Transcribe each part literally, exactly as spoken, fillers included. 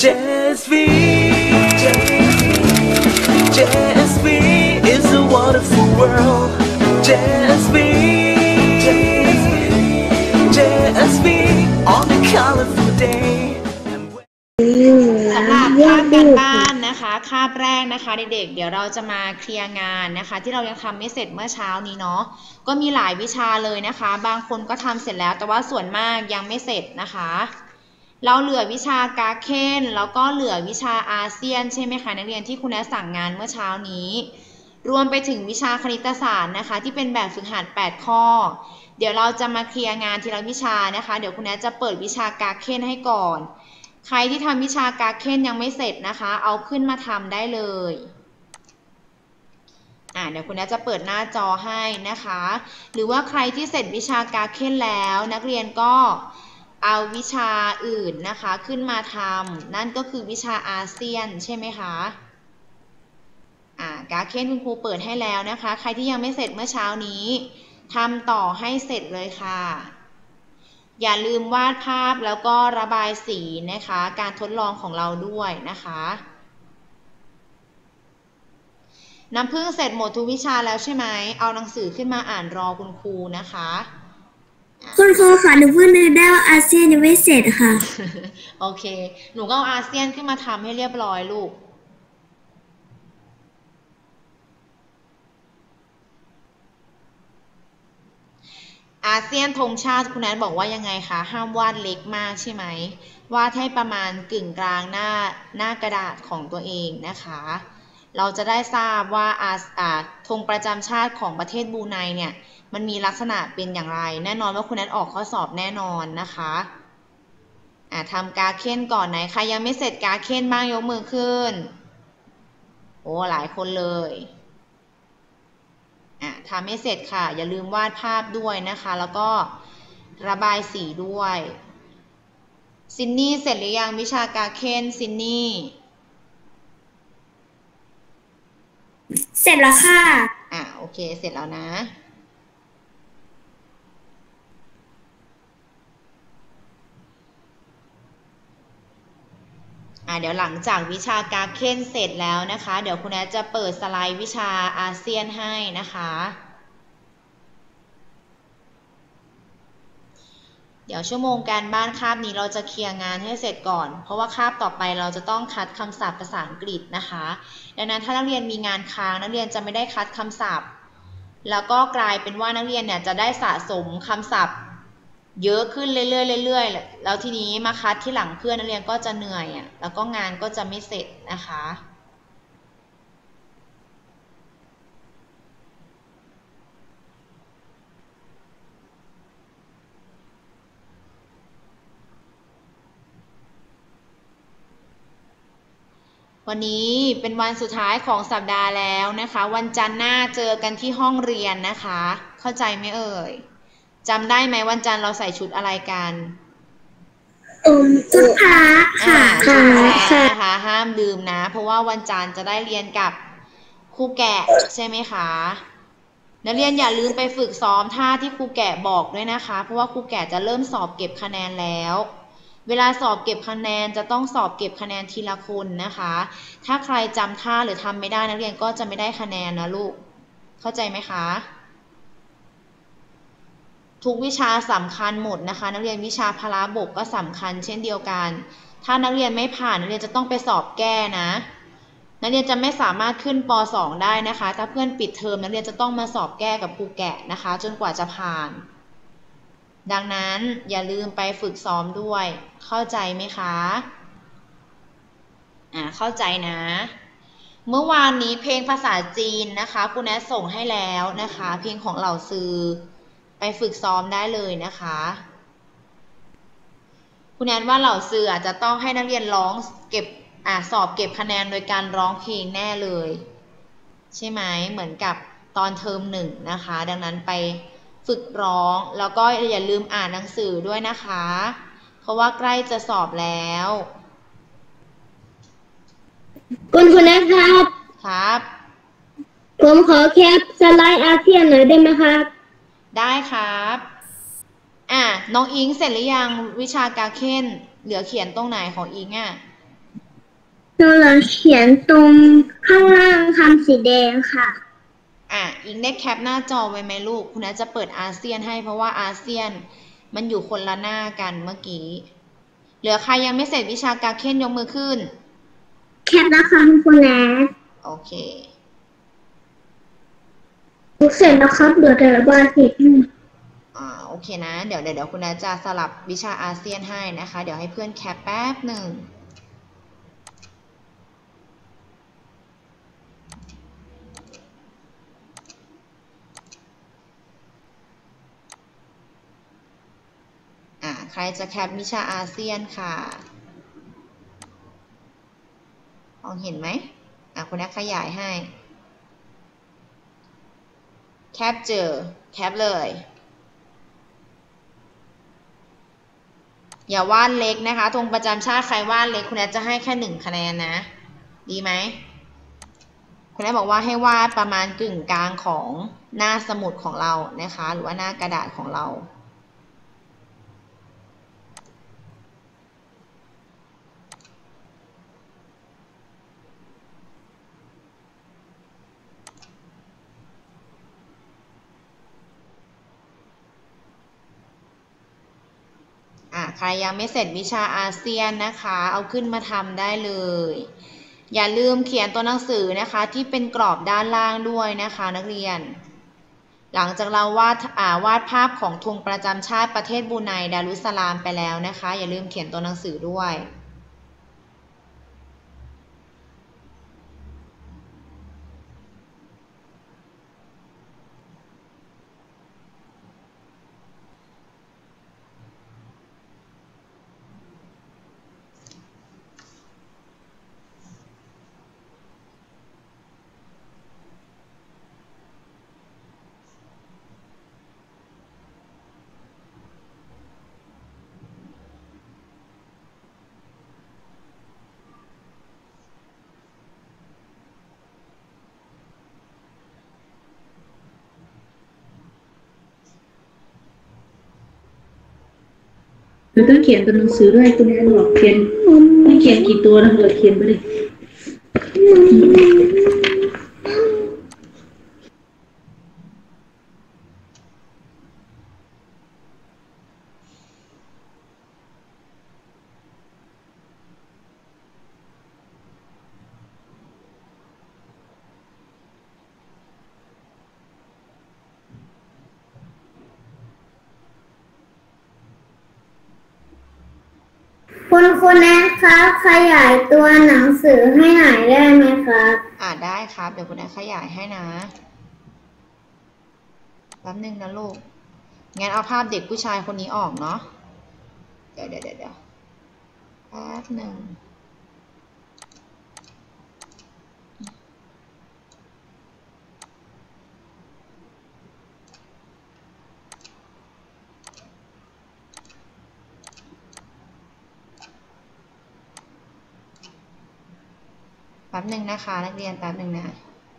เจ เอส วี เจ เอส วี is a wonderful world เจ เอส วี เจ เอส วี on a colorful day สำหรับคาบการบ้านนะคะคาบแรกนะคะเด็กๆเดี๋ยวเราจะมาเคลียร์งานนะคะที่เรายังทำไม่เสร็จเมื่อเช้านี้เนาะก็มีหลายวิชาเลยนะคะบางคนก็ทำเสร็จแล้วแต่ว่าส่วนมากยังไม่เสร็จนะคะเราเหลือวิชากาเคนแล้วก็เหลือวิชาอาเซียนใช่ไหมคะนักเรียนที่คุณแอสั่งงานเมื่อเช้านี้รวมไปถึงวิชาคณิตศาสตร์นะคะที่เป็นแบบฝึกหัดแปดข้อเดี๋ยวเราจะมาเคลียร์งานทีละวิชานะคะเดี๋ยวคุณแอจะเปิดวิชากาเคนให้ก่อนใครที่ทำวิชากาเคนยังไม่เสร็จนะคะเอาขึ้นมาทำได้เลยอ่าเดี๋ยวคุณแอจะเปิดหน้าจอให้นะคะหรือว่าใครที่เสร็จวิชากาเคนแล้วนักเรียนก็เอาวิชาอื่นนะคะขึ้นมาทำนั่นก็คือวิชาอาเซียนใช่ไหมคะอ่ากาเคนคุณครูเปิดให้แล้วนะคะใครที่ยังไม่เสร็จเมื่อเช้านี้ทำต่อให้เสร็จเลยค่ะอย่าลืมวาดภาพแล้วก็ระบายสีนะคะการทดลองของเราด้วยนะคะน้ำพึ่งเสร็จหมดทุกวิชาแล้วใช่ไหมเอาหนังสือขึ้นมาอ่านรอคุณครูนะคะคุณครูค่ะหนูเพิ่งนึกได้ว่าอาเซียนยังไม่เสร็จค่ะโอเคหนูก็เอาอาเซียนขึ้นมาทำให้เรียบร้อยลูกอาเซียนธงชาติคุณแอนบอกว่ายังไงคะห้ามวาดเล็กมากใช่ไหมวาดให้ประมาณกึ่งกลางหน้าหน้ากระดาษของตัวเองนะคะเราจะได้ทราบว่าอาธงประจำชาติของประเทศบรูไนเนี่ยมันมีลักษณะเป็นอย่างไรแน่นอนว่าคุณแอนออกข้อสอบแน่นอนนะคะอ่าทำกาเค้นก่อนไหนใครยังไม่เสร็จกาเค้นบ้างยกมือขึ้นโอ้หลายคนเลยทำให้เสร็จค่ะอย่าลืมวาดภาพด้วยนะคะแล้วก็ระบายสีด้วยซินนี่เสร็จหรือยังวิชากาเคนซินนี่เสร็จแล้วค่ะอ่ะโอเคเสร็จแล้วนะอ่ะเดี๋ยวหลังจากวิชากาเคนเสร็จแล้วนะคะเดี๋ยวคุณแอดจะเปิดสไลด์วิชาอาเซียนให้นะคะเดี๋ยวชั่วโมงการบ้านคาบนี้เราจะเคลียร์งานให้เสร็จก่อนเพราะว่าคาบต่อไปเราจะต้องคัดคำศัพท์ภาษาอังกฤษนะคะดังนั้นถ้านักเรียนมีงานค้างนักเรียนจะไม่ได้คัดคำศัพท์แล้วก็กลายเป็นว่านักเรียนเนี่ยจะได้สะสมคำศัพท์เยอะขึ้นเรื่อยๆเรื่อยๆแล้วทีนี้มาคัดที่หลังเพื่อนนักเรียนก็จะเหนื่อยอ่ะแล้วก็งานก็จะไม่เสร็จนะคะวันนี้เป็นวันสุดท้ายของสัปดาห์แล้วนะคะวันจันทร์หน้าเจอกันที่ห้องเรียนนะคะเข้าใจไหมเอ่ยจำได้ไหมวันจันทร์เราใส่ชุดอะไรกันอืมชุดพระค่ะค่ะนะคะห้ามลืมนะเพราะว่าวันจันทร์จะได้เรียนกับครูแกะใช่ไหมคะนักเรียนอย่าลืมไปฝึกซ้อมท่าที่ครูแกะบอกด้วยนะคะเพราะว่าครูแกะจะเริ่มสอบเก็บคะแนนแล้วเวลาสอบเก็บคะแนนจะต้องสอบเก็บคะแนนทีละคนนะคะถ้าใครจำท่าหรือทำไม่ได้นักเรียนก็จะไม่ได้คะแนนนะลูกเข้าใจไหมคะทุกวิชาสำคัญหมดนะคะนักเรียนวิชาพละบกก็สำคัญเช่นเดียวกันถ้านักเรียนไม่ผ่านนักเรียนจะต้องไปสอบแก้นะนักเรียนจะไม่สามารถขึ้นป สอง ได้นะคะถ้าเพื่อนปิดเทอมนักเรียนจะต้องมาสอบแก้กับครูแกะนะคะจนกว่าจะผ่านดังนั้นอย่าลืมไปฝึกซ้อมด้วยเข้าใจไหมคะอ่าเข้าใจนะเมื่อวานนี้เพลงภาษาจีนนะคะคุณแอดส่งให้แล้วนะคะเพลงของเหล่าซือไปฝึกซ้อมได้เลยนะคะคุณแอนว่าเหล่าซืออาจจะต้องให้นักเรียนร้องเก็บอ่าสอบเก็บคะแนนโดยการร้องเพลงแน่เลยใช่ไหมเหมือนกับตอนเทอมหนึ่งนะคะดังนั้นไปฝึกร้องแล้วก็อย่าลืมอ่านหนังสือด้วยนะคะเพราะว่าใกล้จะสอบแล้วคุณคุณนะครับครับผมขอแคปสไลด์อาเซียนหน่อยได้ไหมครับได้ครับอ่ะน้องอิงเสร็จหรือยังวิชากาเคนเหลือเขียนตรงไหนของอิงอ่ะตัวเราเขียนตรงข้างล่างคำสีแดงค่ะอ่ะอิงได้แคปหน้าจอไว้ไหมลูกคุณนัทจะเปิดอาเซียนให้เพราะว่าอาเซียนมันอยู่คนละหน้ากันเมื่อกี้เหลือใครยังไม่เสร็จวิชาการเค้นยกมือขึ้นแคปแล้วค่ะคุณแนทโอเคเสร็จแล้วครับเดี๋ยวแต่ละวันอีกอ่าโอเคนะเดี๋ยวเดี๋ยวเดี๋ยวคุณนัทจะสลับวิชาอาเซียนให้นะคะเดี๋ยวให้เพื่อนแคปแป๊บหนึ่งอ่าใครจะแคปวิชาอาเซียนค่ะมองเห็นไหมอ่ะคุณนัทขยายให้แคปเจอแคปเลยอย่าวาดเล็กนะคะธงประจำชาติใครวาดเล็กคุณแอจะให้แค่หนึ่งคะแนนนะดีไหมคุณแอบอกว่าให้วาดประมาณกึ่งกลางของหน้าสมุดของเรานะคะหรือว่าหน้ากระดาษของเราอ่ะใครยังไม่เสร็จวิชาอาเซียนนะคะเอาขึ้นมาทำได้เลยอย่าลืมเขียนตัวหนังสือนะคะที่เป็นกรอบด้านล่างด้วยนะคะนักเรียนหลังจากเราวาดอ่าวาดภาพของธงประจำชาติประเทศบรูไนดารุสสลามไปแล้วนะคะอย่าลืมเขียนตัวหนังสือด้วยเราต้องเขียนตัวหนังสือด้วยคุณแม่บอกเขียนไม่เขียนกี่ตัวนะเราเขียนไปเลยคุณคุณแนทครับขยายตัวหนังสือให้หน่อยได้ไหมครับอ่าได้ครับเดี๋ยวคุณแอนขยายให้นะแป๊บนึงนะลูกงั้นเอาภาพเด็กผู้ชายคนนี้ออกเนาะเดี๋ยวเดี๋ยวเดี๋ยวแป๊บหนึ่งแป๊บหนึ่งนะคะนักเรียนแป๊บหนึ่งนะ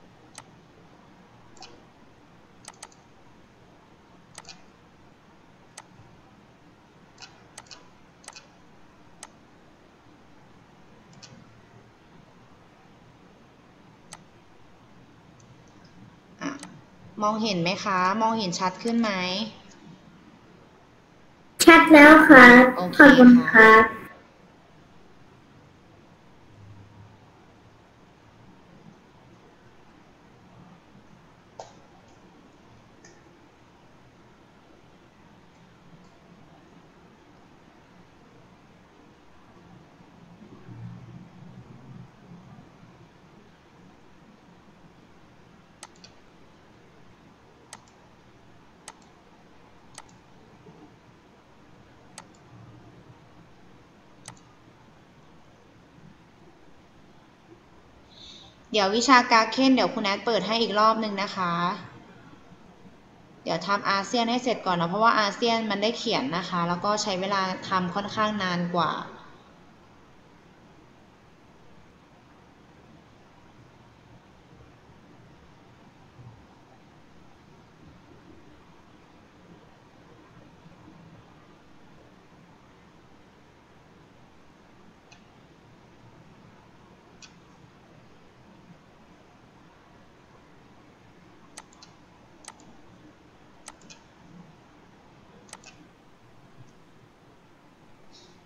มองเห็นไหมคะมองเห็นชัดขึ้นไหมชัดแล้วค่ะขอบคุณครับเดี๋ยววิชาการเค้นเดี๋ยวคุณแอดเปิดให้อีกรอบนึงนะคะเดี๋ยวทำอาเซียนให้เสร็จก่อนนะเพราะว่าอาเซียนมันได้เขียนนะคะแล้วก็ใช้เวลาทำค่อนข้างนานกว่า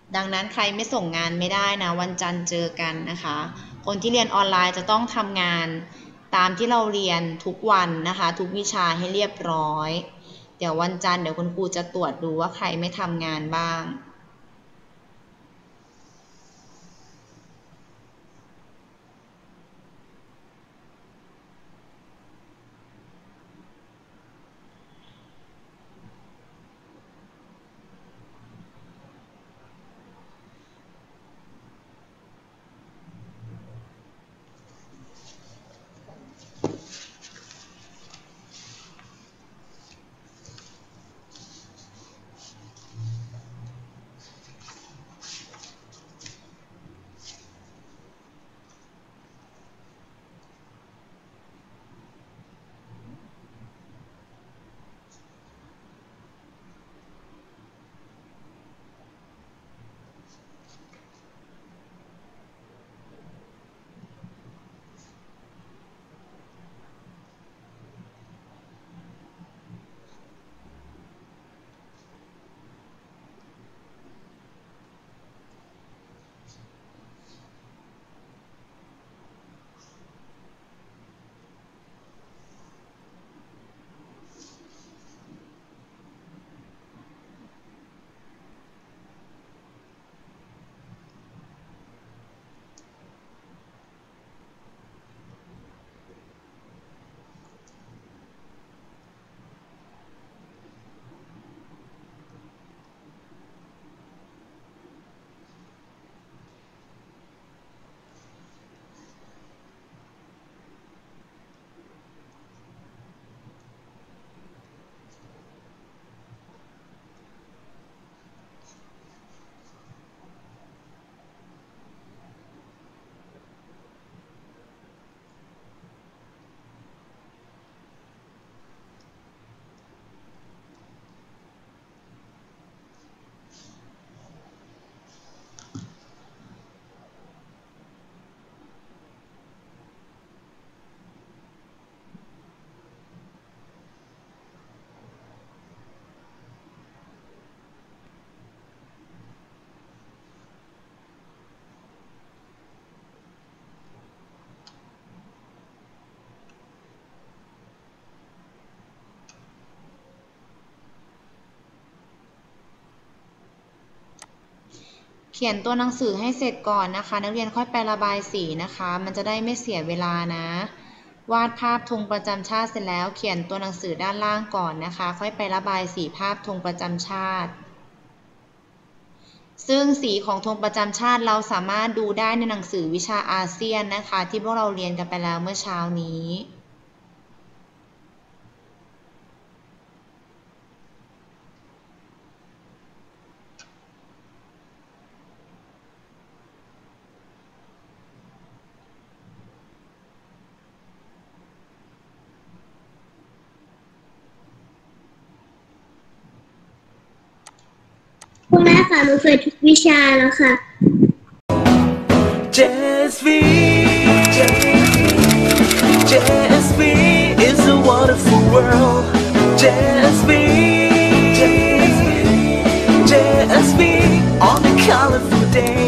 ดังนั้นใครไม่ส่งงานไม่ได้นะวันจันทร์เจอกันนะคะคนที่เรียนออนไลน์จะต้องทำงานตามที่เราเรียนทุกวันนะคะทุกวิชาให้เรียบร้อยเดี๋ยววันจันทร์เดี๋ยวคุณครูจะตรวจดูว่าใครไม่ทำงานบ้างเขียนตัวหนังสือให้เสร็จก่อนนะคะนักเรียนค่อยไประบายสีนะคะมันจะได้ไม่เสียเวลานะวาดภาพธงประจำชาติเสร็จแล้วเขียนตัวหนังสือด้านล่างก่อนนะคะค่อยไประบายสีภาพธงประจำชาติซึ่งสีของธงประจำชาติเราสามารถดูได้ในหนังสือวิชาอาเซียนนะคะที่พวกเราเรียนกันไปแล้วเมื่อเช้านี้คุณแม่ค่ะหนูเคยทุกวิชาแล้วค่ะ J S V J S V is a wonderful world J S V J S V on a colorful day